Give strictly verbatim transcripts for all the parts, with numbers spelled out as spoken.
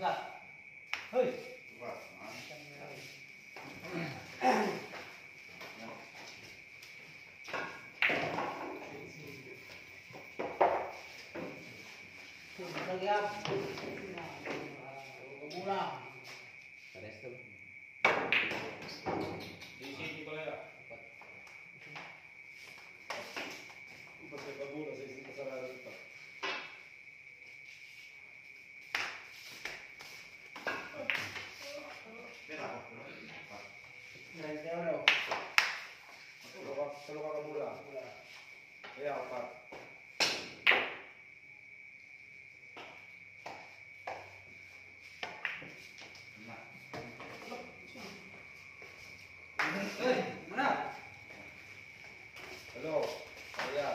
Hei. Halo, Ayas.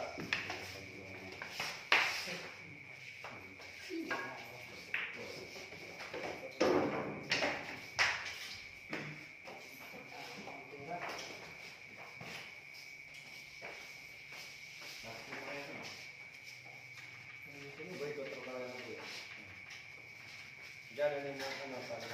Jangan yang mana pada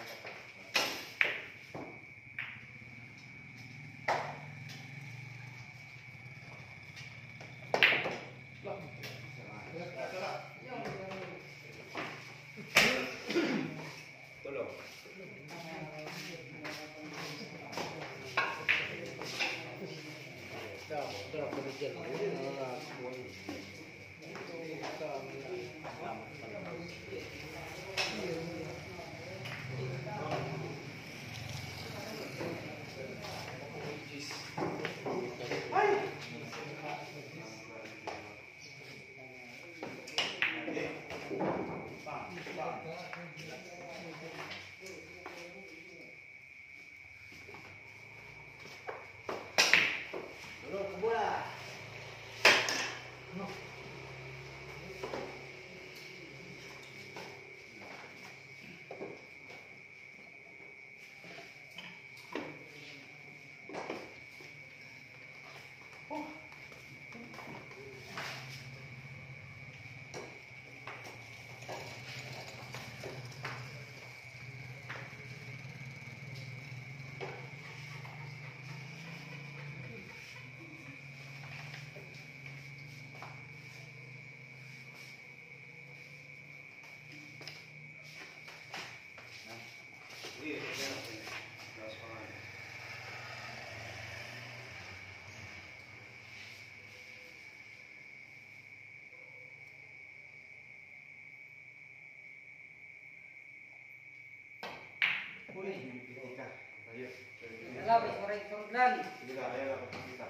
Labis korek korek. Tidak, ayo kita.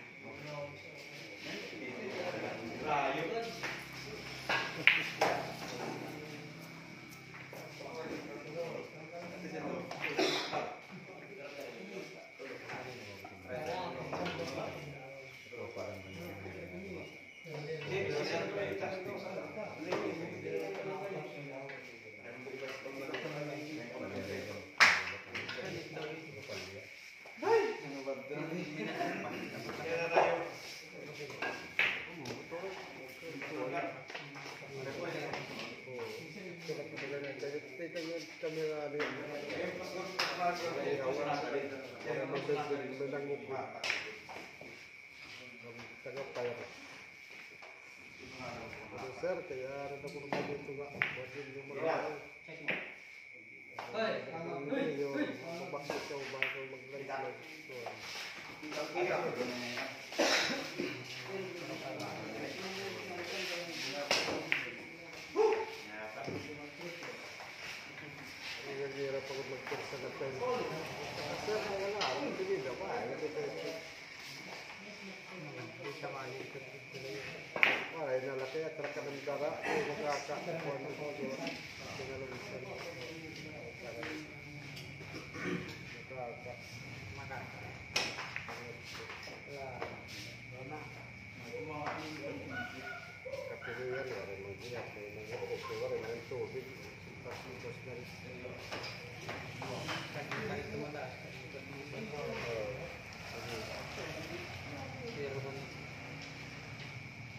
Besar kaya ada kurma itu nggak buatin cuma. Hei, hei, hei. Maksud kau bangsa mengelak. Kira pagod magkursa na tayo. Sir, wala ako. Hindi na ba? Hindi siya maling. Wala, inalaki at raka ng dara. Ay, magkakakuan mo. Tingnan mo siya. Magkaka. Magkaka. Wala. Wala. Kapilihan, wala mo siya. Wala mo yung tubig. Tapos dari kaki itu mana?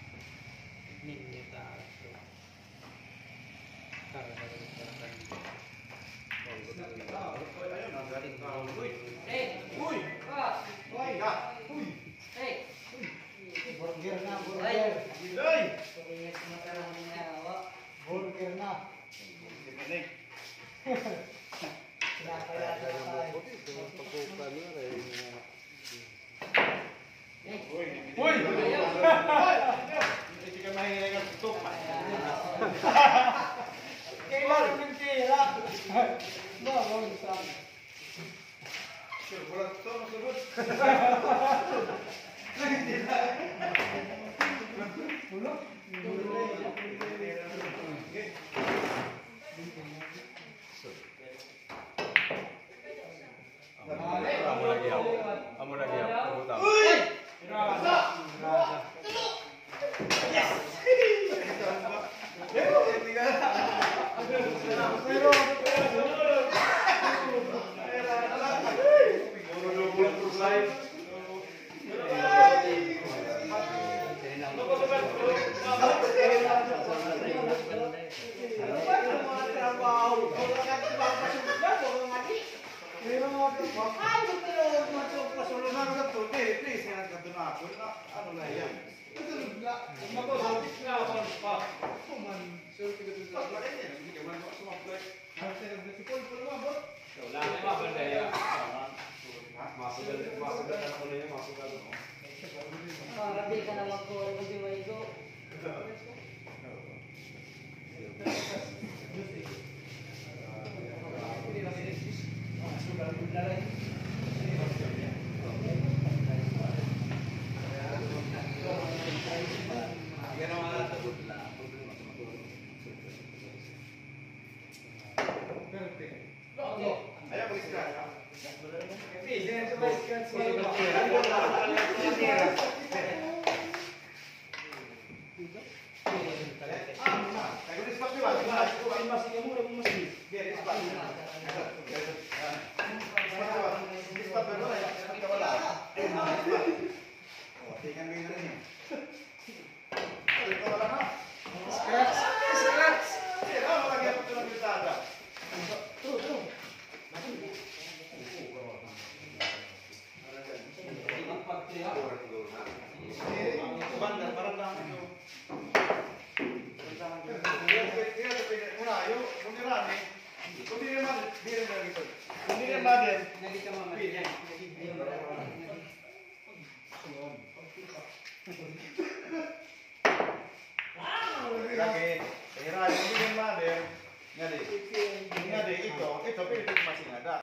Ini kita. Karena Burger na, burger. Ay! Burger na. Kinakaya na tayo. Uy! Hindi ka mahihinay ng tutok. Kailangan ng tira. Bawang sa... Sure, wala ito, masugod. Ulo? Amo lagi ako. Amo lagi ako. Putang. Uy! Rasa! Rasa. Yes! Pero, hindi ka na. Pero, Marabi ka naman ko, kung di may go. Ayaw mo iskat. scratch! Scratch! Lagi, kira-kira hindi din mother. Nga di, nga di, ito, ito, pwede masing ada.